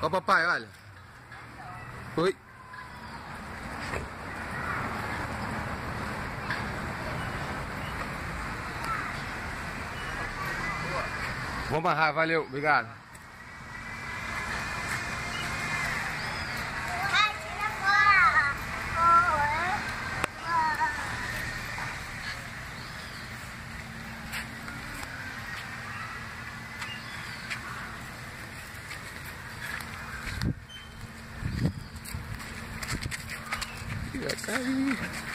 Ó, papai, olha. Oi. Vou amarrar, valeu, obrigado. Vai cair.